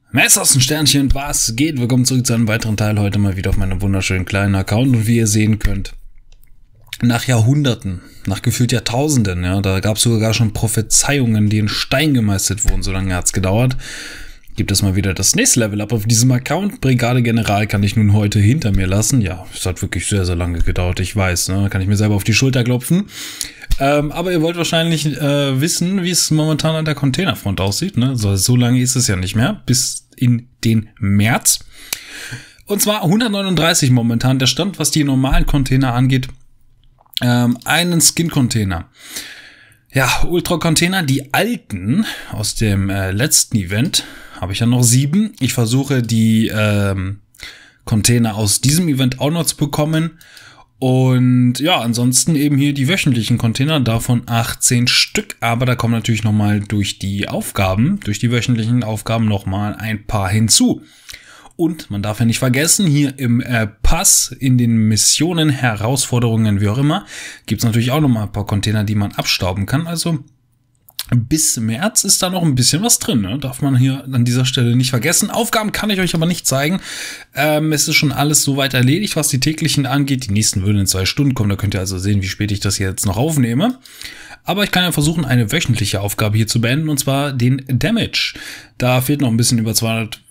Messers ein Sternchen, was geht? Willkommen zurück zu einem weiteren Teil. Heute mal wieder auf meinem wunderschönen kleinen Account. Und wie ihr sehen könnt, nach Jahrhunderten, nach gefühlt Jahrtausenden, ja, da gab es sogar schon Prophezeiungen, die in Stein gemeißelt wurden. So lange hat es gedauert. Gibt es mal wieder das nächste Level-Up auf diesem Account. Brigade General kann ich nun heute hinter mir lassen. Ja, es hat wirklich sehr, sehr lange gedauert, ich weiß. Ne? Kann ich mir selber auf die Schulter klopfen. Aber ihr wollt wahrscheinlich wissen, wie es momentan an der Containerfront aussieht. Ne? So lange ist es ja nicht mehr, bis in den März. Und zwar 139 momentan der Stand, was die normalen Container angeht. Einen Skin-Container. Ja, Ultra-Container, die alten aus dem letzten Event, habe ich ja noch 7. Ich versuche die Container aus diesem Event auch noch zu bekommen. Und ja, ansonsten eben hier die wöchentlichen Container, davon 18 Stück. Aber da kommen natürlich nochmal durch die Aufgaben, durch die wöchentlichen Aufgaben nochmal ein paar hinzu. Und man darf ja nicht vergessen, hier im Pass, in den Missionen, Herausforderungen, wie auch immer, gibt es natürlich auch nochmal ein paar Container, die man abstauben kann. Also bis März ist da noch ein bisschen was drin, ne? Darf man hier an dieser Stelle nicht vergessen. Aufgaben kann ich euch aber nicht zeigen. Es ist schon alles soweit erledigt, was die täglichen angeht. Die nächsten würden in 2 Stunden kommen. Da könnt ihr also sehen, wie spät ich das hier jetzt noch aufnehme. Aber ich kann ja versuchen, eine wöchentliche Aufgabe hier zu beenden, und zwar den Damage. Da fehlt noch ein bisschen über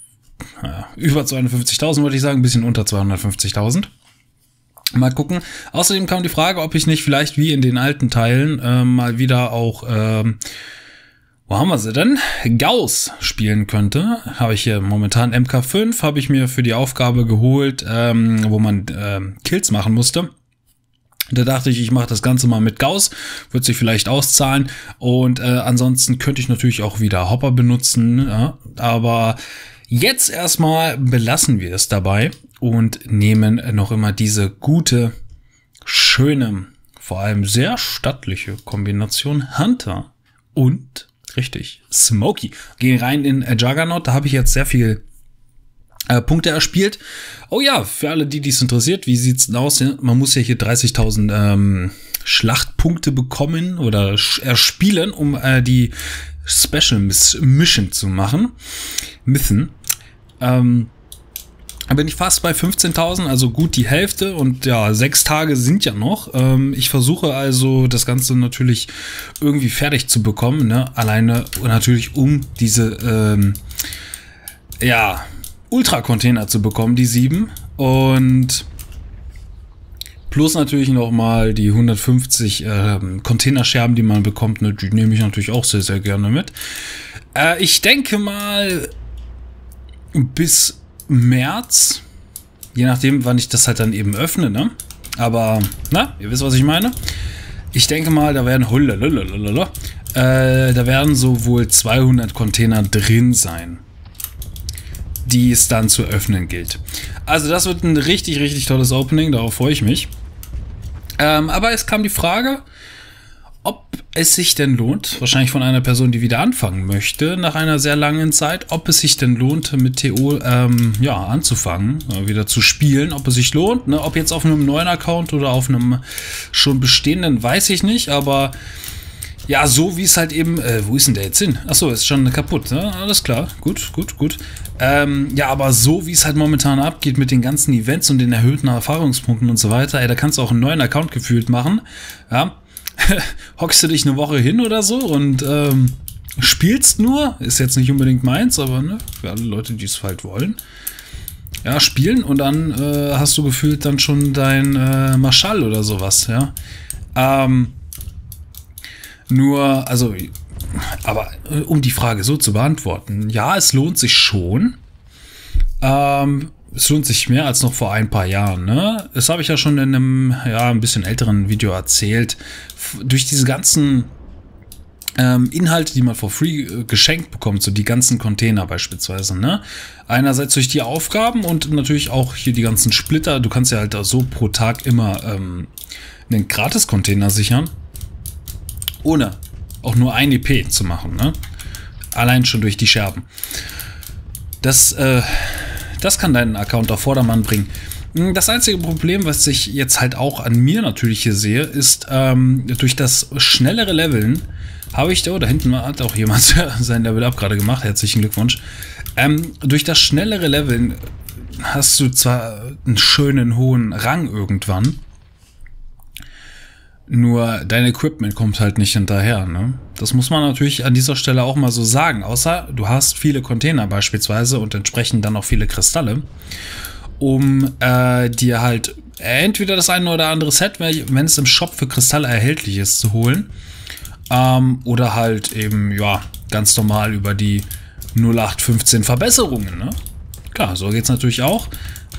250.000, wollte ich sagen, ein bisschen unter 250.000. Mal gucken. Außerdem kam die Frage, ob ich nicht vielleicht wie in den alten Teilen mal wieder auch, wo haben wir sie denn? Gauss spielen könnte. Habe ich hier momentan MK5, habe ich mir für die Aufgabe geholt, wo man Kills machen musste. Da dachte ich mache das Ganze mal mit Gauss, wird sich vielleicht auszahlen. Und ansonsten könnte ich natürlich auch wieder Hopper benutzen, ja, aber jetzt erstmal belassen wir es dabei und nehmen noch immer diese gute, schöne, vor allem sehr stattliche Kombination Hunter und, richtig, Smokey. Gehen rein in Juggernaut, da habe ich jetzt sehr viel Punkte erspielt. Oh ja, für alle, die dies interessiert, wie sieht's denn aus? Man muss ja hier 30.000 Schlachtpunkte bekommen oder erspielen, um die Special Mission zu machen. Bin ich fast bei 15.000, also gut die Hälfte, und ja, 6 Tage sind ja noch. Ich versuche also das Ganze natürlich irgendwie fertig zu bekommen, ne? Alleine natürlich um diese Ultra-Container zu bekommen, die 7, und plus natürlich nochmal die 150 Containerscherben, die man bekommt, ne? Die nehme ich natürlich auch sehr, sehr gerne mit. Ich denke mal bis März, je nachdem, wann ich das halt dann eben öffne, ne? Aber, na, ihr wisst, was ich meine. Ich denke mal, da werden so wohl 200 Container drin sein, die es dann zu öffnen gilt. Also das wird ein richtig, richtig tolles Opening, darauf freue ich mich. Aber es kam die Frage, ob es sich denn lohnt, wahrscheinlich von einer Person, die wieder anfangen möchte, nach einer sehr langen Zeit, ob es sich denn lohnt, mit TO anzufangen, wieder zu spielen, ob es sich lohnt, ne? Ob jetzt auf einem neuen Account oder auf einem schon bestehenden, weiß ich nicht, aber ja, so wie es halt eben, wo ist denn der jetzt hin? Achso, ist schon kaputt, ne? Alles klar, gut. Ja, aber so wie es halt momentan abgeht mit den ganzen Events und den erhöhten Erfahrungspunkten und so weiter, da kannst du auch einen neuen Account gefühlt machen, ja. Hockst du dich eine Woche hin oder so und spielst nur, ist jetzt nicht unbedingt meins, aber ne, für alle Leute, die es halt wollen, ja, spielen, und dann hast du gefühlt dann schon dein Marschall oder sowas, ja. Aber um die Frage so zu beantworten, ja, es lohnt sich schon. Es lohnt sich mehr als noch vor ein paar Jahren, ne? Das habe ich ja schon in einem, ein bisschen älteren Video erzählt. Durch diese ganzen Inhalte, die man for free geschenkt bekommt, so die ganzen Container beispielsweise, ne? Einerseits durch die Aufgaben und natürlich auch hier die ganzen Splitter. Du kannst ja halt so pro Tag immer einen Gratis-Container sichern, ohne auch nur ein EP zu machen, ne? Allein schon durch die Scherben. Das kann deinen Account auf Vordermann bringen. Das einzige Problem, was ich jetzt halt auch an mir natürlich hier sehe, ist, durch das schnellere Leveln habe ich da hinten hat auch jemand sein Level Up gerade gemacht, herzlichen Glückwunsch, Durch das schnellere Leveln hast du zwar einen schönen hohen Rang irgendwann, nur dein Equipment kommt halt nicht hinterher, ne? Das muss man natürlich an dieser Stelle auch mal so sagen. Außer du hast viele Container beispielsweise und entsprechend dann auch viele Kristalle, um dir halt entweder das eine oder andere Set, wenn es im Shop für Kristalle erhältlich ist, zu holen. Oder halt eben, ja, ganz normal über die 0815 Verbesserungen, ne? Klar, so geht's natürlich auch.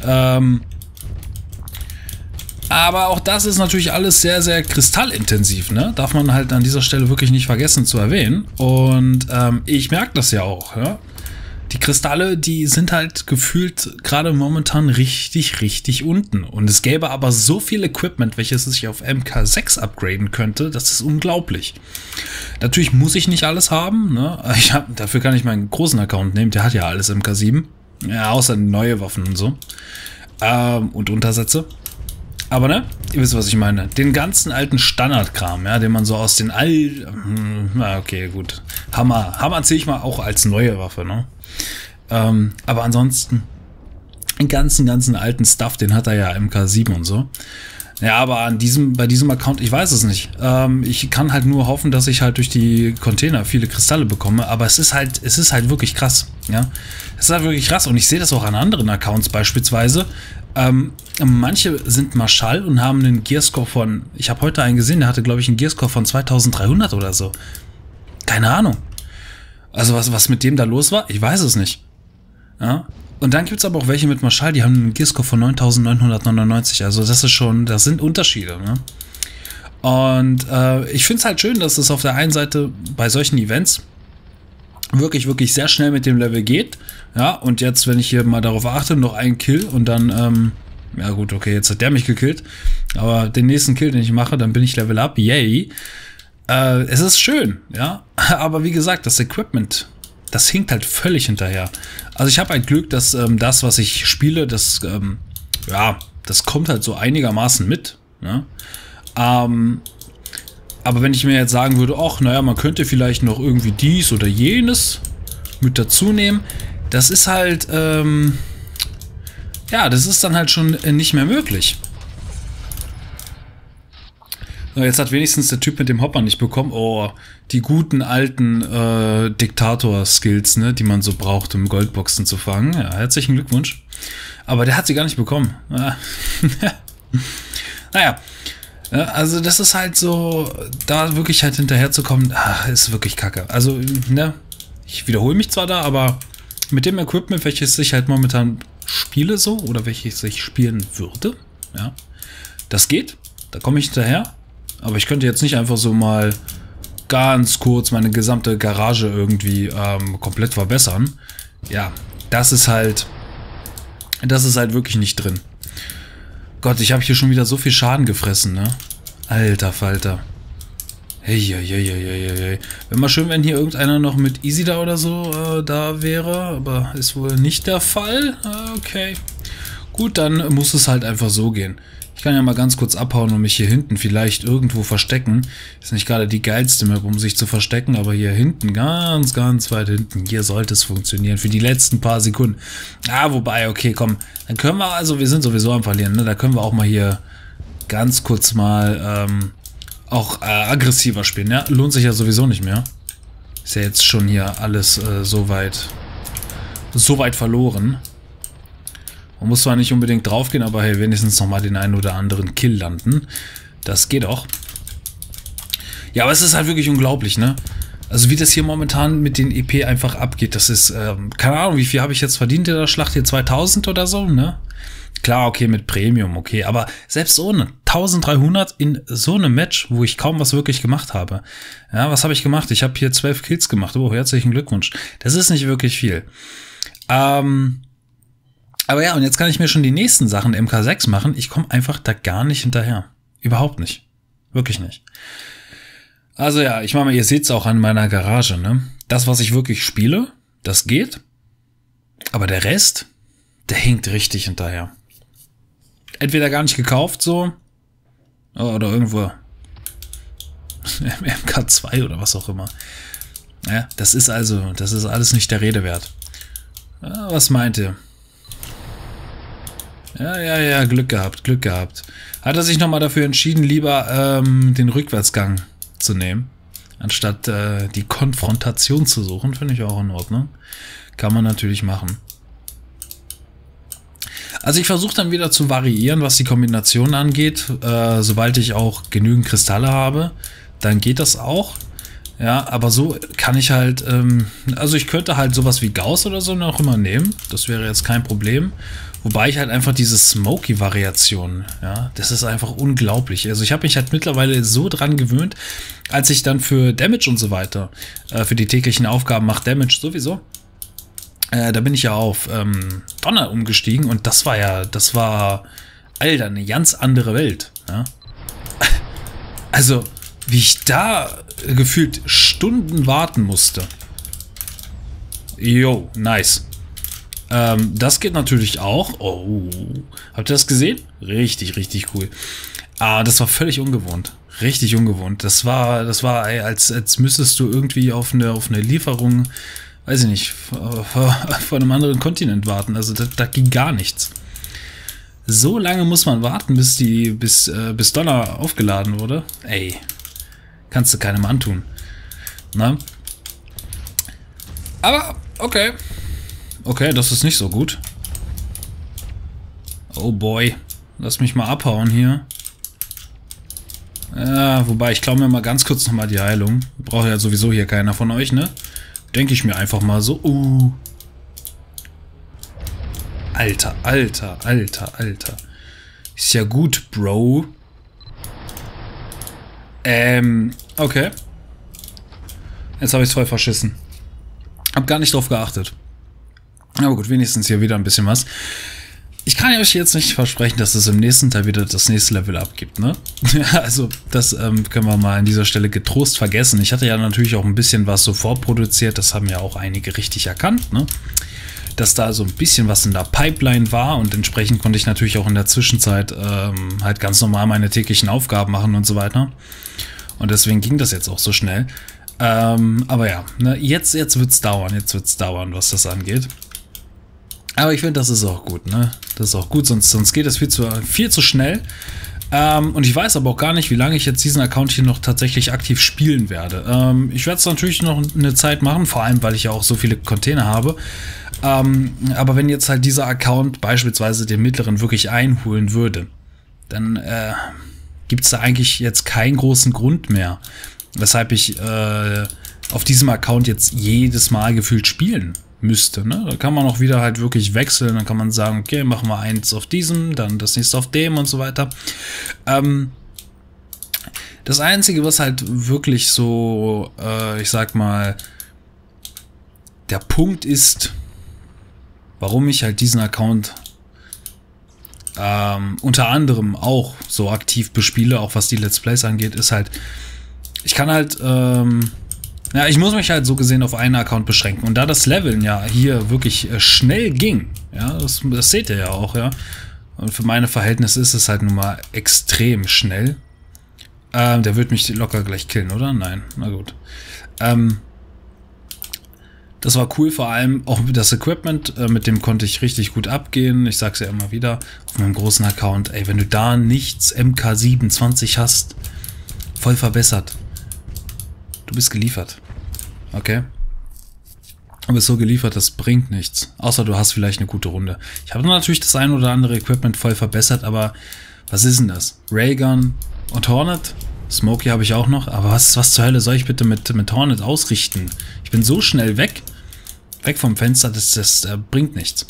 Aber auch das ist natürlich alles sehr, sehr kristallintensiv, ne? Darf man halt an dieser Stelle wirklich nicht vergessen zu erwähnen. Und ich merke das ja auch, ja? Die Kristalle, die sind halt gefühlt gerade momentan richtig, richtig unten. Und es gäbe aber so viel Equipment, welches sich auf MK6 upgraden könnte, das ist unglaublich. Natürlich muss ich nicht alles haben, ne? Dafür kann ich meinen großen Account nehmen, der hat ja alles MK7. Ja, außer neue Waffen und so. Und Untersätze. Aber ne, ihr wisst, was ich meine. Den ganzen alten Standardkram, ja, den man so aus den na okay, gut. Hammer zähle ich mal auch als neue Waffe, ne? Aber ansonsten, den ganzen alten Stuff, den hat er ja MK7 und so. Ja, aber bei diesem Account, ich weiß es nicht. Ich kann halt nur hoffen, dass ich halt durch die Container viele Kristalle bekomme. Aber es ist halt wirklich krass, ja. Es ist halt wirklich krass und ich sehe das auch an anderen Accounts beispielsweise. Manche sind Marschall und haben einen Gearscore von, ich habe heute einen gesehen, der hatte, glaube ich, einen Gearscore von 2300 oder so. Keine Ahnung. Also was mit dem da los war, ich weiß es nicht. Ja. Und dann gibt es aber auch welche mit Marschall, die haben einen Gearscore von 9999. Also das sind Unterschiede, ne? Und ich finde es halt schön, dass es auf der einen Seite bei solchen Events wirklich, wirklich sehr schnell mit dem Level geht. Ja, und jetzt, wenn ich hier mal darauf achte, noch einen Kill und dann, ja gut, okay, jetzt hat der mich gekillt. Aber den nächsten Kill, den ich mache, dann bin ich Level Up, yay. Es ist schön, ja. Aber wie gesagt, das Equipment, das hinkt halt völlig hinterher. Also ich habe halt Glück, dass das, was ich spiele, das kommt halt so einigermaßen mit, ne? Aber wenn ich mir jetzt sagen würde, ach, naja, man könnte vielleicht noch irgendwie dies oder jenes mit dazu nehmen, das ist halt, das ist dann halt schon nicht mehr möglich. So, jetzt hat wenigstens der Typ mit dem Hopper nicht bekommen. Oh, die guten alten Diktator-Skills, ne, die man so braucht, um Goldboxen zu fangen. Ja, herzlichen Glückwunsch. Aber der hat sie gar nicht bekommen. Naja. Ja, also das ist halt so, da wirklich halt hinterher zu kommen, ist wirklich kacke. Also, ne, ich wiederhole mich zwar da, aber mit dem Equipment, welches ich halt momentan spiele so, oder welches ich spielen würde, ja, das geht, da komme ich hinterher. Aber ich könnte jetzt nicht einfach so mal ganz kurz meine gesamte Garage irgendwie komplett verbessern. Ja, das ist halt wirklich nicht drin. Gott, ich habe hier schon wieder so viel Schaden gefressen, ne? Alter Falter. Hey. Wäre mal schön, wenn hier irgendeiner noch mit Easy da oder so da wäre, aber ist wohl nicht der Fall. Okay. Gut, dann muss es halt einfach so gehen. Ich kann ja mal ganz kurz abhauen und mich hier hinten vielleicht irgendwo verstecken. Ist nicht gerade die geilste Map, um sich zu verstecken, aber hier hinten, ganz weit hinten, hier sollte es funktionieren. Für die letzten paar Sekunden. Wobei, okay, komm. Dann können wir, also wir sind sowieso am Verlieren, ne? Da können wir auch mal hier ganz kurz mal auch aggressiver spielen. Ja, lohnt sich ja sowieso nicht mehr. Ist ja jetzt schon hier alles so weit verloren. Man muss zwar nicht unbedingt draufgehen, aber hey, wenigstens nochmal den einen oder anderen Kill landen. Das geht auch. Ja, aber es ist halt wirklich unglaublich, ne? Also wie das hier momentan mit den EP einfach abgeht, das ist, keine Ahnung, wie viel habe ich jetzt verdient in der Schlacht hier? 2000 oder so, ne? Klar, okay, mit Premium, okay, aber selbst ohne 1300 in so einem Match, wo ich kaum was wirklich gemacht habe. Ja, was habe ich gemacht? Ich habe hier 12 Kills gemacht. Oh, herzlichen Glückwunsch. Das ist nicht wirklich viel. Aber ja, und jetzt kann ich mir schon die nächsten Sachen MK6 machen. Ich komme einfach da gar nicht hinterher. Überhaupt nicht. Wirklich nicht. Also ja, ich meine, ihr seht es auch an meiner Garage, ne? Das, was ich wirklich spiele, das geht. Aber der Rest, der hinkt richtig hinterher. Entweder gar nicht gekauft so, oder irgendwo MK2 oder was auch immer. Ja, das ist alles nicht der Rede wert. Was meint ihr? Ja, Glück gehabt, Glück gehabt. Hat er sich nochmal dafür entschieden, lieber den Rückwärtsgang zu nehmen, anstatt die Konfrontation zu suchen, finde ich auch in Ordnung. Kann man natürlich machen. Also ich versuche dann wieder zu variieren, was die Kombination angeht. Sobald ich auch genügend Kristalle habe, dann geht das auch. Ja, aber so kann ich halt, also ich könnte halt sowas wie Gauss oder so noch immer nehmen. Das wäre jetzt kein Problem. Wobei ich halt einfach diese Smoky-Variation, ja, das ist einfach unglaublich. Also ich habe mich halt mittlerweile so dran gewöhnt, als ich dann für Damage und so weiter, für die täglichen Aufgaben macht Damage sowieso. Da bin ich ja auf Donner umgestiegen und das war, Alter, eine ganz andere Welt. Ja? Also, wie ich da gefühlt Stunden warten musste. Jo, nice. Das geht natürlich auch. Oh, habt ihr das gesehen? Richtig, richtig cool. Das war völlig ungewohnt. Richtig ungewohnt. Das war ey, als müsstest du irgendwie auf eine Lieferung, weiß ich nicht, von einem anderen Kontinent warten. Also da ging gar nichts. So lange muss man warten, bis Donner aufgeladen wurde. Ey, kannst du keinem antun. Na? Aber, okay. Okay, das ist nicht so gut. Oh boy. Lass mich mal abhauen hier. Ja, wobei, ich klaue mir mal ganz kurz nochmal die Heilung. Braucht ja sowieso hier keiner von euch, ne? Denke ich mir einfach mal so. Alter. Ist ja gut, Bro. Okay. Jetzt habe ich es voll verschissen. Hab gar nicht drauf geachtet. Aber gut, wenigstens hier wieder ein bisschen was. Ich kann euch jetzt nicht versprechen, dass es im nächsten Teil wieder das nächste Level abgibt, ne? Also, das können wir mal an dieser Stelle getrost vergessen. Ich hatte ja natürlich auch ein bisschen was so vorproduziert, das haben ja auch einige richtig erkannt, ne? Dass da so ein bisschen was in der Pipeline war und entsprechend konnte ich natürlich auch in der Zwischenzeit halt ganz normal meine täglichen Aufgaben machen und so weiter. Und deswegen ging das jetzt auch so schnell. Aber ja, ne? Jetzt wird's dauern, was das angeht. Aber ich finde, das ist auch gut, ne? Das ist auch gut, sonst geht es viel zu schnell. Und ich weiß aber auch gar nicht, wie lange ich jetzt diesen Account hier noch tatsächlich aktiv spielen werde. Ich werde es natürlich noch eine Zeit machen, vor allem, weil ich ja auch so viele Container habe. Aber wenn jetzt halt dieser Account beispielsweise den mittleren wirklich einholen würde, dann gibt es da eigentlich jetzt keinen großen Grund mehr, weshalb ich auf diesem Account jetzt jedes Mal gefühlt spielen müsste. Ne? Da kann man auch wieder halt wirklich wechseln. Dann kann man sagen, okay, machen wir eins auf diesem, dann das nächste auf dem und so weiter. Das Einzige, was halt wirklich so, ich sag mal, der Punkt ist, warum ich halt diesen Account unter anderem auch so aktiv bespiele, auch was die Let's Plays angeht, ist halt, ich kann halt, ja, ich muss mich halt so gesehen auf einen Account beschränken. Und da das Leveln ja hier wirklich schnell ging, ja, das seht ihr ja auch, ja. Und für meine Verhältnisse ist es halt nun mal extrem schnell. Der wird mich locker gleich killen, oder? Nein, na gut. Das war cool, vor allem auch das Equipment, mit dem konnte ich richtig gut abgehen. Ich sag's ja immer wieder, auf meinem großen Account, ey, wenn du da nichts MK27 hast, voll verbessert. Du bist geliefert. Okay? Du bist so geliefert, das bringt nichts. Außer du hast vielleicht eine gute Runde. Ich habe natürlich das ein oder andere Equipment voll verbessert, aber was ist denn das? Raygun und Hornet? Smokey habe ich auch noch, aber was zur Hölle soll ich bitte mit Hornet ausrichten? Ich bin so schnell weg vom Fenster, das bringt nichts.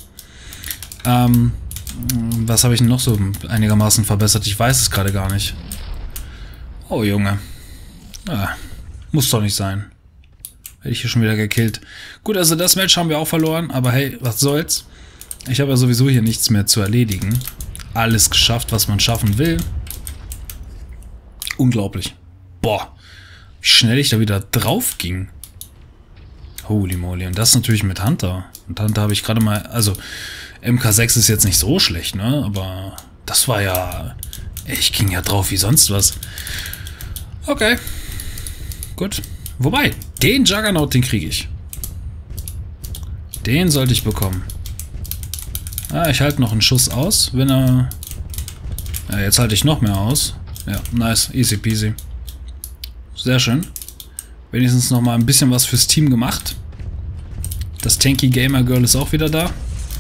Was habe ich denn noch so einigermaßen verbessert? Ich weiß es gerade gar nicht. Oh Junge. Ja, muss doch nicht sein. Hätte ich hier schon wieder gekillt. Gut, also das Match haben wir auch verloren, aber hey, was soll's. Ich habe ja sowieso hier nichts mehr zu erledigen. Alles geschafft, was man schaffen will. Unglaublich. Boah, wie schnell ich da wieder drauf ging. Holy moly. Und das natürlich mit Hunter. Und Hunter habe ich gerade mal, also MK6 ist jetzt nicht so schlecht, ne? Aber das war ja, ich ging ja drauf wie sonst was. Okay. Gut. Wobei, den Juggernaut, den kriege ich. Den sollte ich bekommen. Ah, ich halte noch einen Schuss aus, wenn er... Ja, jetzt halte ich noch mehr aus. Ja, nice. Easy peasy. Sehr schön. Wenigstens noch mal ein bisschen was fürs Team gemacht. Das Tanky Gamer Girl ist auch wieder da.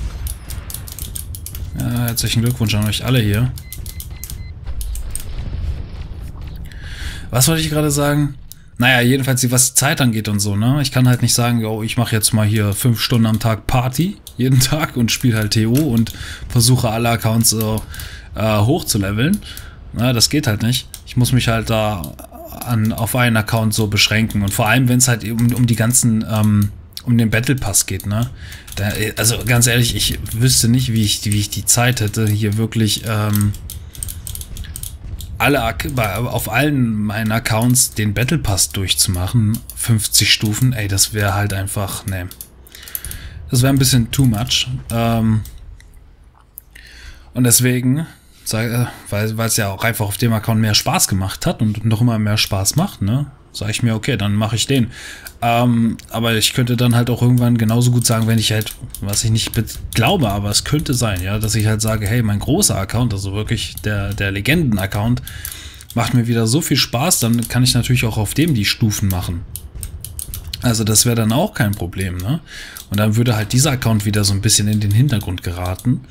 Ja, herzlichen Glückwunsch an euch alle hier. Was wollte ich gerade sagen? Naja, jedenfalls, was die Zeit angeht und so, ne? Ich kann halt nicht sagen, oh, ich mache jetzt mal hier 5 Stunden am Tag Party, jeden Tag, und spiele halt TO und versuche alle Accounts hoch zu leveln. Na, das geht halt nicht. Ich muss mich halt da auf einen Account so beschränken. Und vor allem, wenn es halt um die ganzen, um den Battle Pass geht, ne? Da, also ganz ehrlich, ich wüsste nicht, wie ich die Zeit hätte, hier wirklich, auf allen meinen Accounts den Battle Pass durchzumachen, 50 Stufen, ey, das wäre halt einfach, ne. Das wäre ein bisschen too much. Und deswegen, weil es ja auch einfach auf dem Account mehr Spaß gemacht hat und noch immer mehr Spaß macht, ne, sage ich mir, okay, dann mache ich den. Aber ich könnte dann halt auch irgendwann genauso gut sagen, wenn ich halt, was ich nicht glaube, aber es könnte sein, ja, dass ich halt sage, hey, mein großer Account, also wirklich der Legenden-Account, macht mir wieder so viel Spaß, dann kann ich natürlich auch auf dem die Stufen machen. Also das wäre dann auch kein Problem, ne? Und dann würde halt dieser Account wieder so ein bisschen in den Hintergrund geraten.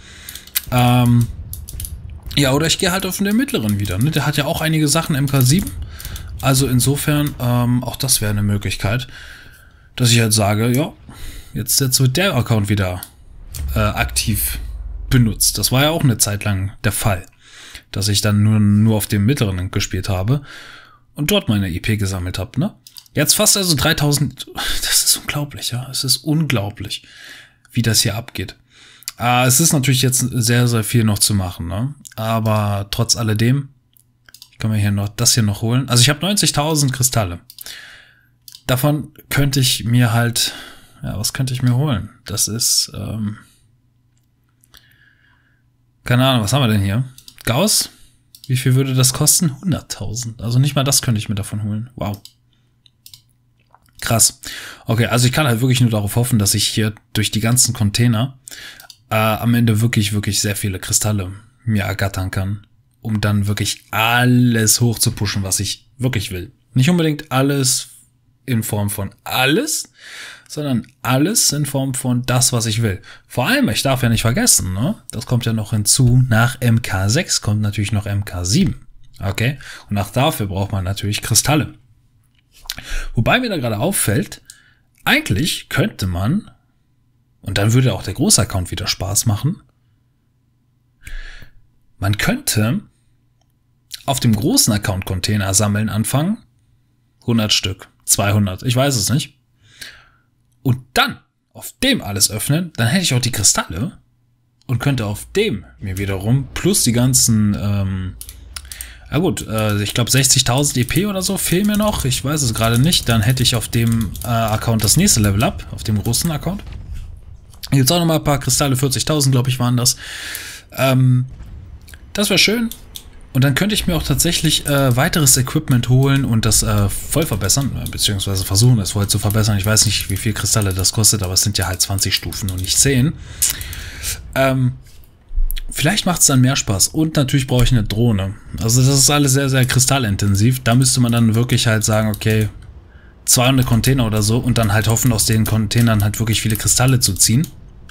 Ja, oder ich gehe halt auf den mittleren wieder, ne? Der hat ja auch einige Sachen, MK7. Also insofern, auch das wäre eine Möglichkeit, dass ich halt sage, ja, jetzt wird der Account wieder aktiv benutzt. Das war ja auch eine Zeit lang der Fall, dass ich dann nur auf dem mittleren gespielt habe und dort meine IP gesammelt habe, ne? Jetzt fast also 3000, das ist unglaublich, ja, es ist unglaublich, wie das hier abgeht. Es ist natürlich jetzt sehr, sehr viel noch zu machen, ne? Aber trotz alledem, ich kann mir hier noch das hier noch holen. Also ich habe 90.000 Kristalle. Davon könnte ich mir halt, ja, was könnte ich mir holen? Das ist, keine Ahnung, was haben wir denn hier? Gauss? Wie viel würde das kosten? 100.000. Also nicht mal das könnte ich mir davon holen. Wow. Krass. Okay, also ich kann halt wirklich nur darauf hoffen, dass ich hier durch die ganzen Container am Ende wirklich, wirklich sehr viele Kristalle mir ergattern kann, um dann wirklich alles hoch zu pushen, was ich wirklich will. Nicht unbedingt alles in Form von alles, sondern alles in Form von das, was ich will. Vor allem, ich darf ja nicht vergessen, ne? Das kommt ja noch hinzu, nach MK6 kommt natürlich noch MK7. Okay? Und auch dafür braucht man natürlich Kristalle. Wobei mir da gerade auffällt, eigentlich könnte man, und dann würde auch der große Account wieder Spaß machen, man könnte auf dem großen Account Container sammeln anfangen, 100 Stück, 200, ich weiß es nicht, und dann auf dem alles öffnen, dann hätte ich auch die Kristalle und könnte auf dem mir wiederum plus die ganzen, ja gut, ich glaube 60.000 EP oder so fehlen mir noch, ich weiß es gerade nicht, dann hätte ich auf dem Account das nächste Level up, auf dem großen Account. Jetzt auch noch mal ein paar Kristalle, 40.000 glaube ich waren das. Das wäre schön. Und dann könnte ich mir auch tatsächlich weiteres Equipment holen und das voll verbessern, beziehungsweise versuchen, das voll zu verbessern. Ich weiß nicht, wie viel Kristalle das kostet, aber es sind ja halt 20 Stufen und nicht 10. Vielleicht macht es dann mehr Spaß. Und natürlich brauche ich eine Drohne. Also das ist alles sehr, sehr kristallintensiv. Da müsste man dann wirklich halt sagen, okay, 200 Container oder so und dann halt hoffen, aus den Containern halt wirklich viele Kristalle zu ziehen.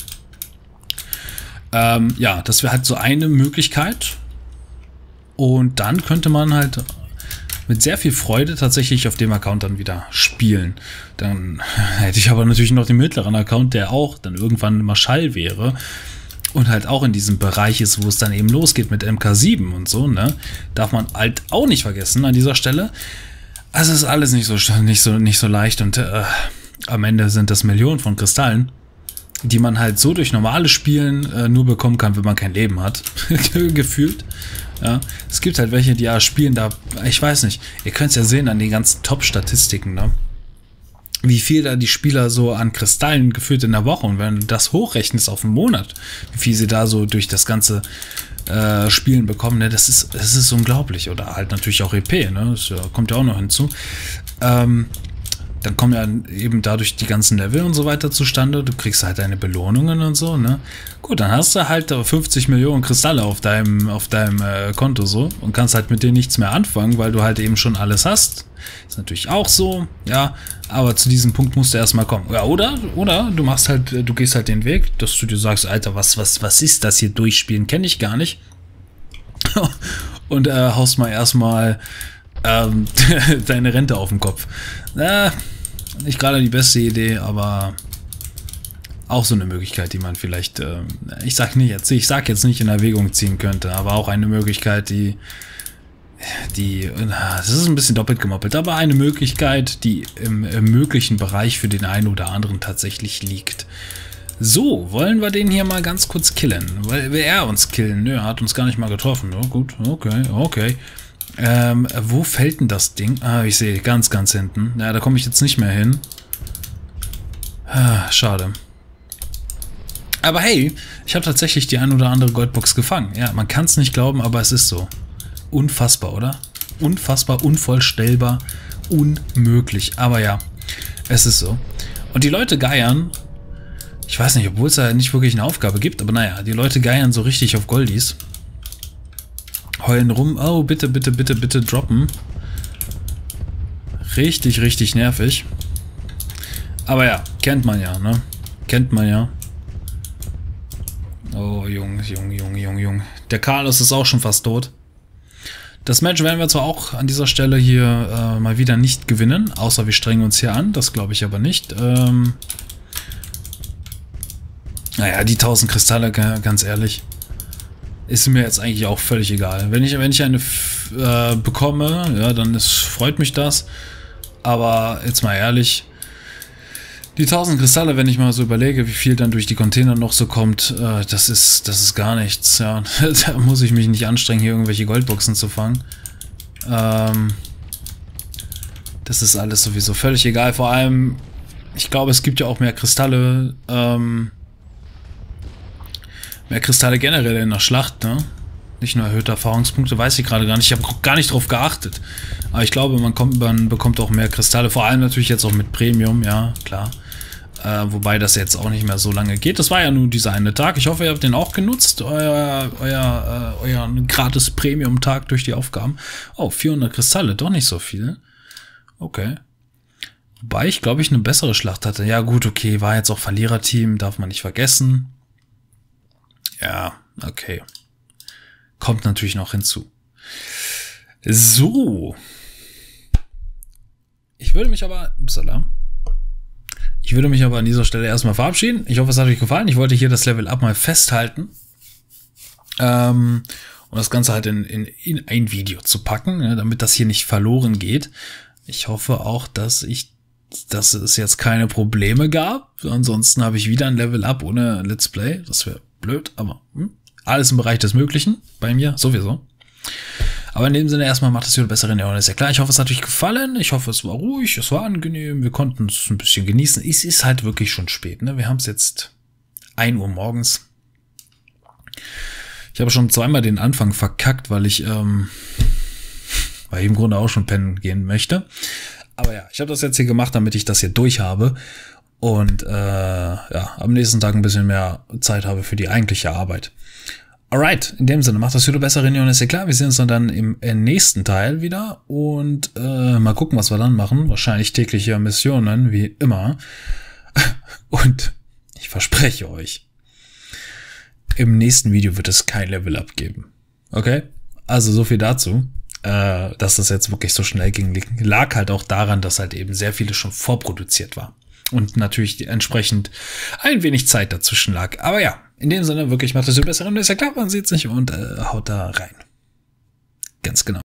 Ja, das wäre halt so eine Möglichkeit. Und dann könnte man halt mit sehr viel Freude tatsächlich auf dem Account dann wieder spielen. Dann hätte ich aber natürlich noch den mittleren Account, der auch dann irgendwann Marschall wäre. Und halt auch in diesem Bereich ist, wo es dann eben losgeht mit MK7 und so, ne? Darf man halt auch nicht vergessen an dieser Stelle. Also ist alles nicht so leicht und am Ende sind das Millionen von Kristallen, die man halt so durch normales Spielen nur bekommen kann, wenn man kein Leben hat. Gefühlt. Ja. Es gibt halt welche, die ja spielen da, ich weiß nicht, ihr könnt es ja sehen an den ganzen Top-Statistiken, ne? Wie viel da die Spieler so an Kristallen geführt in der Woche, und wenn du das hochrechnest auf einen Monat, wie viel sie da so durch das ganze Spielen bekommen, ne? Das ist unglaublich. Oder halt natürlich auch EP, ne? Das kommt ja auch noch hinzu. Dann kommen ja eben dadurch die ganzen Level und so weiter zustande. Du kriegst halt deine Belohnungen und so, ne? Gut, dann hast du halt 50 Millionen Kristalle auf deinem Konto so und kannst halt mit denen nichts mehr anfangen, weil du halt eben schon alles hast. Ist natürlich auch so, ja. Aber zu diesem Punkt musst du erstmal kommen. Ja, oder du machst halt, du gehst halt den Weg, dass du dir sagst, Alter, was ist das hier durchspielen? Kenne ich gar nicht. Und haust mal erstmal deine Rente auf den Kopf. Nicht gerade die beste Idee, aber auch so eine Möglichkeit, die man vielleicht, ich sag jetzt nicht in Erwägung ziehen könnte, aber auch eine Möglichkeit, das ist ein bisschen doppelt gemoppelt, aber eine Möglichkeit, die im möglichen Bereich für den einen oder anderen tatsächlich liegt. So, wollen wir den hier mal ganz kurz killen? Will er uns killen? Nö, er hat uns gar nicht mal getroffen. Oh, gut, okay. Wo fällt denn das Ding? Ah, ich sehe, ganz hinten. Ja, da komme ich jetzt nicht mehr hin. Schade. Aber hey, ich habe tatsächlich die ein oder andere Goldbox gefangen. Ja, man kann es nicht glauben, aber es ist so. Unfassbar, oder? Unfassbar, unvorstellbar, unmöglich. Aber ja, es ist so. Und die Leute geiern, ich weiß nicht, obwohl es da nicht wirklich eine Aufgabe gibt, aber naja, die Leute geiern so richtig auf Goldies. Heulen rum, oh, bitte droppen. Richtig nervig. Aber ja, kennt man ja, ne? Kennt man ja. Oh, Junge. Der Carlos ist auch schon fast tot. Das Match werden wir zwar auch an dieser Stelle hier mal wieder nicht gewinnen, außer wir strengen uns hier an, das glaube ich aber nicht. Naja, die 1000 Kristalle, ganz ehrlich, ist mir jetzt eigentlich auch völlig egal. Wenn ich eine bekomme, ja, dann freut mich das. Aber jetzt mal ehrlich, die 1000 Kristalle, wenn ich mal so überlege, wie viel dann durch die Container noch so kommt, das ist gar nichts. Ja. Da muss ich mich nicht anstrengen, hier irgendwelche Goldboxen zu fangen. Das ist alles sowieso völlig egal. Vor allem, ich glaube, es gibt ja auch mehr Kristalle, generell in der Schlacht, ne? Nicht nur erhöhte Erfahrungspunkte, weiß ich gerade gar nicht. Ich habe gar nicht drauf geachtet. Aber ich glaube, man bekommt auch mehr Kristalle. Vor allem natürlich jetzt auch mit Premium, ja, klar. Wobei das jetzt auch nicht mehr so lange geht. Das war ja nur dieser eine Tag. Ich hoffe, ihr habt den auch genutzt. Euer gratis Premium-Tag durch die Aufgaben. Oh, 400 Kristalle, doch nicht so viel. Okay. Wobei ich, glaube ich, eine bessere Schlacht hatte. Ja gut, okay, war jetzt auch Verliererteam, darf man nicht vergessen. Ja, okay. Kommt natürlich noch hinzu. So. Ich würde mich aber an dieser Stelle erstmal verabschieden. Ich hoffe, es hat euch gefallen. Ich wollte hier das Level Up mal festhalten. Und das Ganze halt in ein Video zu packen, ne, damit das hier nicht verloren geht. Ich hoffe auch, dass es jetzt keine Probleme gab. Ansonsten habe ich wieder ein Level Up ohne Let's Play. Das wäre blöd, aber alles im Bereich des Möglichen. Bei mir sowieso. Aber in dem Sinne erstmal macht es wieder bessere Neon, ist ja klar. Ich hoffe, es hat euch gefallen. Ich hoffe, es war ruhig, es war angenehm. Wir konnten es ein bisschen genießen. Es ist halt wirklich schon spät, ne? Wir haben es jetzt 1 Uhr morgens. Ich habe schon zweimal den Anfang verkackt, weil ich im Grunde auch schon pennen gehen möchte. Aber ja, ich habe das jetzt hier gemacht, damit ich das hier durch habe. Und ja, am nächsten Tag ein bisschen mehr Zeit habe für die eigentliche Arbeit. Alright, in dem Sinne, macht das Video besser, René, und ist ja klar, wir sehen uns dann im nächsten Teil wieder und mal gucken, was wir dann machen. Wahrscheinlich tägliche Missionen, wie immer. Und ich verspreche euch, im nächsten Video wird es kein Level-Up geben. Okay? Also so viel dazu. Dass das jetzt wirklich so schnell ging, lag halt auch daran, dass halt eben sehr vieles schon vorproduziert war. Und natürlich entsprechend ein wenig Zeit dazwischen lag. Aber ja, in dem Sinne wirklich macht das so besser. Ist ja klar, man sieht sich und haut da rein. Ganz genau.